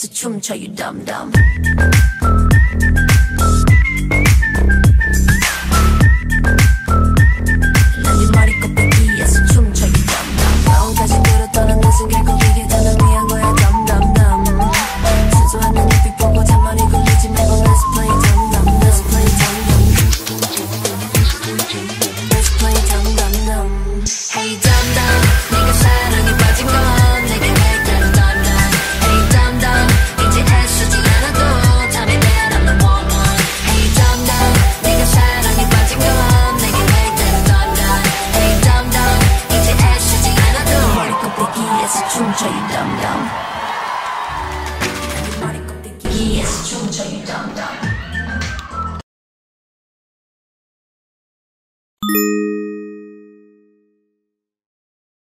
껍데기에서 춤춰 you dumb dumb. 난 네 머리 껍데기에서 춤춰 you dumb dumb. 마음까지 끌어떠는 것은 결국 이게 다 널 위한 거야 dumb dumb dumb. 순수한 내 눈빛 보고 잔머리 굴리지 말고 let's play dumb dumb. Let's play dumb dumb. Let's play dumb dumb dumb. Hey dumb dumb, 네가 사랑에 빠진 건 내게 왜 이렇게 dumb dumb. Hey dumb dumb, 이제 애쓰지 않아도 Tell me that I'm the one one. Hey dumb dumb, 네가 사랑에 빠진 건 내게 왜 이렇게 dumb dumb. Hey dumb dumb, 이제 애쓰지 않아도 머리 껍데기에서 춤춰 you dumb dumb. 머리 껍데기에서 춤춰 you dumb dumb.